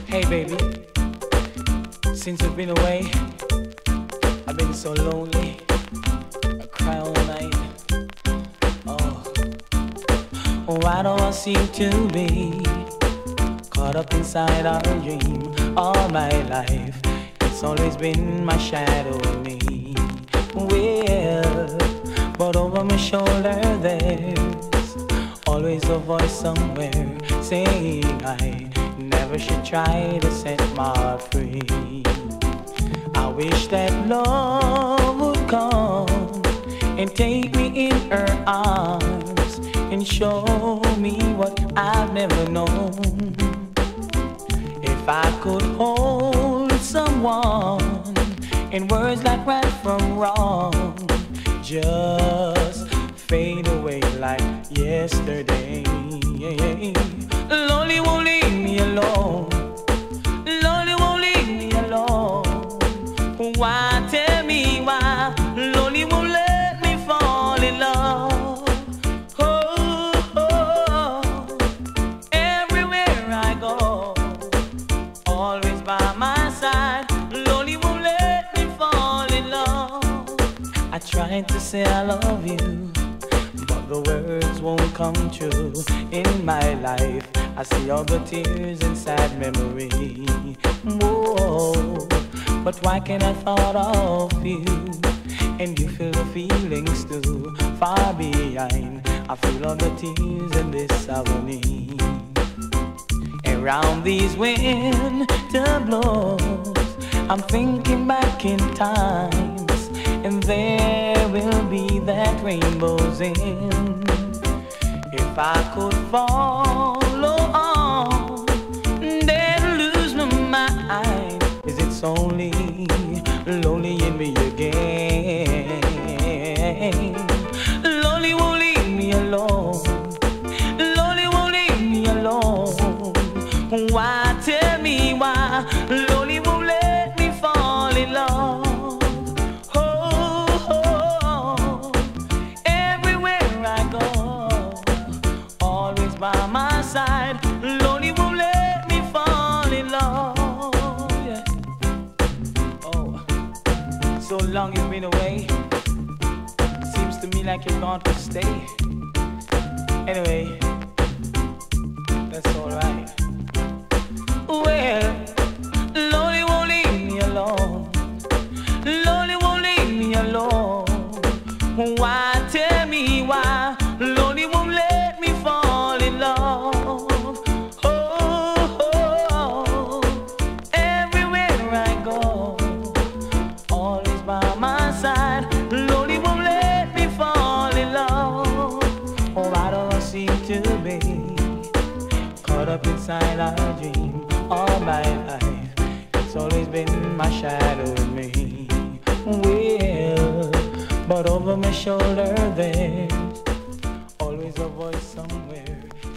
Hey baby, since you've been away, I've been so lonely. I cry all night. Oh, why do I seem to be caught up inside our dream all my life? It's always been my shadow and me. Well, but over my shoulder there's always a voice somewhere saying I never should try to set my heart free. I wish that love would come and take me in her arms and show me what I've never known. If I could hold someone in words like right from wrong, just fade away like yesterday. Lonely won't leave me alone. Lonely won't leave me alone. Why, tell me why? Lonely won't let me fall in love. Oh, oh, everywhere I go, always by my side. Lonely won't let me fall in love. I tried to say I love you, but the words won't come true. In my life, I see all the tears and sad memory. Whoa, but why can't I thought of you? And you feel the feelings too. Far behind, I feel all the tears and this agony. Around these winter blows, I'm thinking back in times, and there will be that rainbow's end. If I could follow on, then lose my mind. Is it's only lonely in me again? Lonely won't leave me alone. Lonely won't leave me alone. Why, tell me why? Lonely won't let me fall in love. By my side, lonely won't let me fall in love. Yeah. Oh, so long you've been away. Seems to me like you're gone to stay. Anyway, that's alright. Well, lonely won't leave me alone. Lonely won't leave me alone. Why, tell me why? Lonely won't let me fall in love. Oh, everywhere I go, always by my side. Lonely won't let me fall in love. Oh, why do I seem to be caught up inside our dream all my life? It's always been my shadow in me. Well, but over my shoulder there's always a voice somewhere